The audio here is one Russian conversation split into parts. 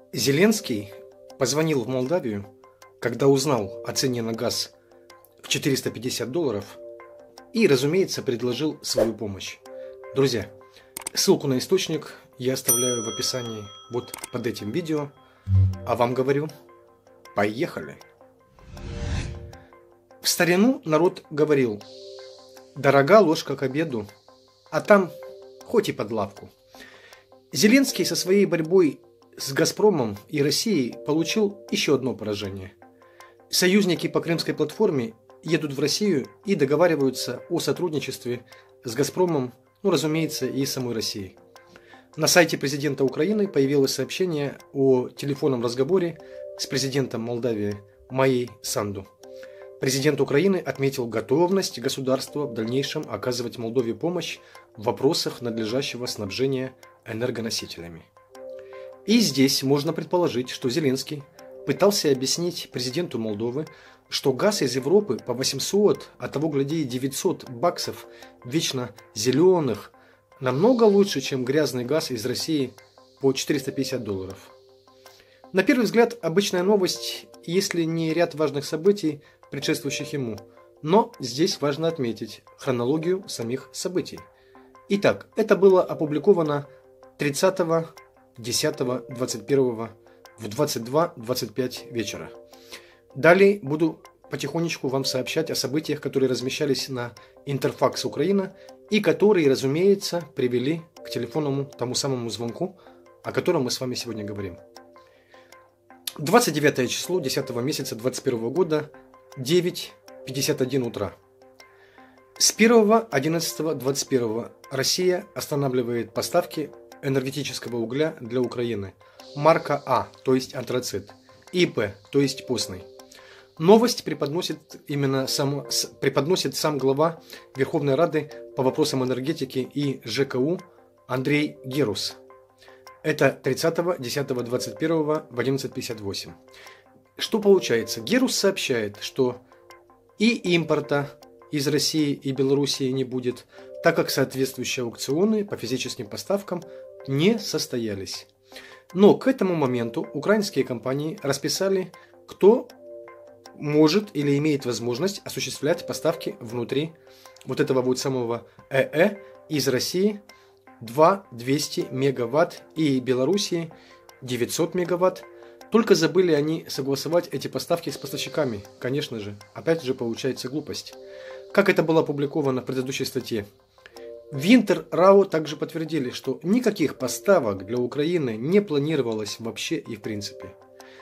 Зеленский позвонил в Молдавию, когда узнал о цене на газ в $450 и, разумеется, предложил свою помощь. Друзья, ссылку на источник я оставляю в описании вот под этим видео. А вам говорю, поехали! В старину народ говорил: дорога ложка к обеду, а там хоть и под лавку. Зеленский со своей борьбой с «Газпромом» и Россией получил еще одно поражение. Союзники по Крымской платформе едут в Россию и договариваются о сотрудничестве с «Газпромом», разумеется, и самой Россией. На сайте президента Украины появилось сообщение о телефонном разговоре с президентом Молдавии Майей Санду. Президент Украины отметил готовность государства в дальнейшем оказывать Молдове помощь в вопросах надлежащего снабжения энергоносителями. И здесь можно предположить, что Зеленский пытался объяснить президенту Молдовы, что газ из Европы по 800, а того гляди $900 вечно зеленых намного лучше, чем грязный газ из России по $450. На первый взгляд, обычная новость, если не ряд важных событий, предшествующих ему. Но здесь важно отметить хронологию самих событий. Итак, это было опубликовано 30.10.21 в 22:25 вечера. Далее буду потихонечку вам сообщать о событиях, которые размещались на Интерфакс Украина и которые, разумеется, привели к телефонному тому самому звонку, о котором мы с вами сегодня говорим. 29 число 10 месяца 2021 года, 9:51 утра. С 1.11.21 Россия останавливает поставки энергетического угля для Украины. Марка А, то есть антрацит, ИП, то есть постный. Новость преподносит сам глава Верховной Рады по вопросам энергетики и ЖКУ Андрей Герус. Это 30.10.21 в 11:58. Что получается? Герус сообщает, что и импорта из России и Белоруссии не будет, так как соответствующие аукционы по физическим поставкам не состоялись. Но к этому моменту украинские компании расписали, кто может или имеет возможность осуществлять поставки внутри вот этого вот самого ЭЭ из России 200 мегаватт и Белоруссии 900 мегаватт. Только забыли они согласовать эти поставки с поставщиками. Конечно же, опять же получается глупость. Как это было опубликовано в предыдущей статье. В Интер.РАО также подтвердили, что никаких поставок для Украины не планировалось вообще и в принципе.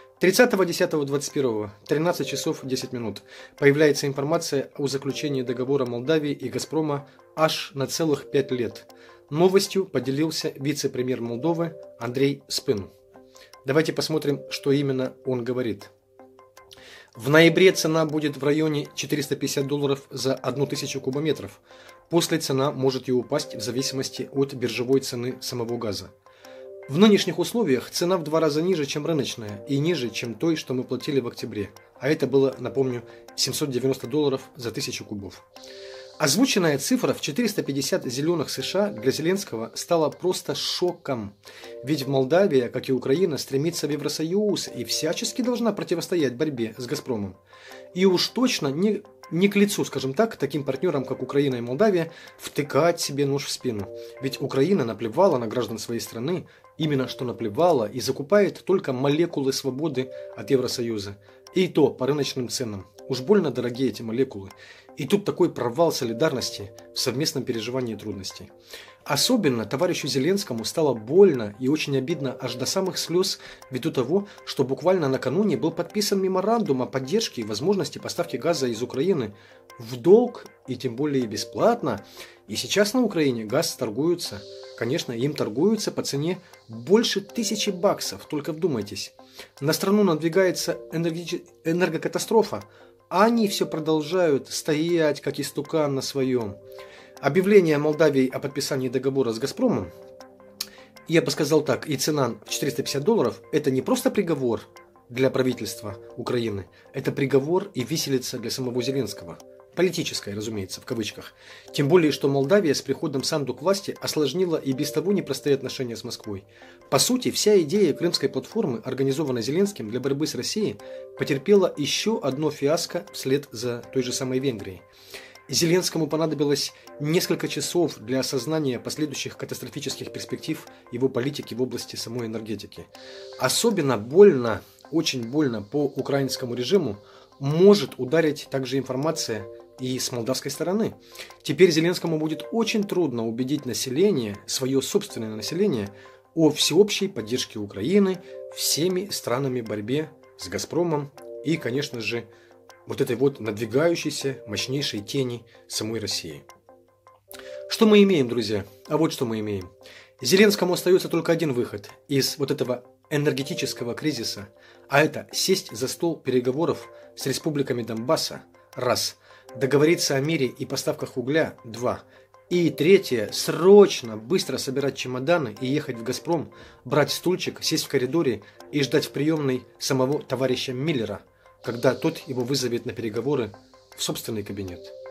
30.10.21, 13 часов 10 минут, появляется информация о заключении договора Молдавии и «Газпрома» аж на целых 5 лет. Новостью поделился вице-премьер Молдовы Андрей Спину. Давайте посмотрим, что именно он говорит. В ноябре цена будет в районе $450 за 1000 кубометров. После цена может и упасть в зависимости от биржевой цены самого газа. В нынешних условиях цена в 2 раза ниже, чем рыночная, и ниже, чем той, что мы платили в октябре. А это было, напомню, $790 за 1000 кубов. Озвученная цифра в 450 зеленых США для Зеленского стала просто шоком. Ведь Молдавия, как и Украина, стремится в Евросоюз и всячески должна противостоять борьбе с «Газпромом». И уж точно не к лицу, скажем так, таким партнерам, как Украина и Молдавия, втыкать себе нож в спину. Ведь Украина наплевала на граждан своей страны, именно что наплевала, и закупает только молекулы свободы от Евросоюза. И то по рыночным ценам. Уж больно дорогие эти молекулы. И тут такой провал солидарности в совместном переживании трудностей. Особенно товарищу Зеленскому стало больно и очень обидно аж до самых слез ввиду того, что буквально накануне был подписан меморандум о поддержке и возможности поставки газа из Украины в долг и тем более бесплатно. И сейчас на Украине газ торгуется. Конечно, им торгуются по цене больше $1000, только вдумайтесь. На страну надвигается энергокатастрофа, а они все продолжают стоять, как истукан на своем. Объявление Молдавии о подписании договора с «Газпромом», я бы сказал так, и цена в $450, это не просто приговор для правительства Украины, это приговор и виселица для самого Зеленского. политическое, разумеется, в кавычках. Тем более, что Молдавия с приходом Санду к власти осложнила и без того непростые отношения с Москвой. По сути, вся идея Крымской платформы, организованной Зеленским для борьбы с Россией, потерпела еще одно фиаско вслед за той же самой Венгрией. Зеленскому понадобилось несколько часов для осознания последующих катастрофических перспектив его политики в области самой энергетики. Особенно больно, очень больно по украинскому режиму может ударить также информация и с молдавской стороны. Теперь Зеленскому будет очень трудно убедить население, свое собственное население, о всеобщей поддержке Украины всеми странами в борьбе с «Газпромом» и, конечно же, вот этой вот надвигающейся мощнейшей тени самой России. Что мы имеем, друзья? А вот что мы имеем. Зеленскому остается только один выход из вот этого энергетического кризиса, а это сесть за стол переговоров с республиками Донбасса, раз, договориться о мире и поставках угля, два, и третье, срочно, быстро собирать чемоданы и ехать в «Газпром», брать стульчик, сесть в коридоре и ждать в приемной самого товарища Миллера, когда тот его вызовет на переговоры в собственный кабинет.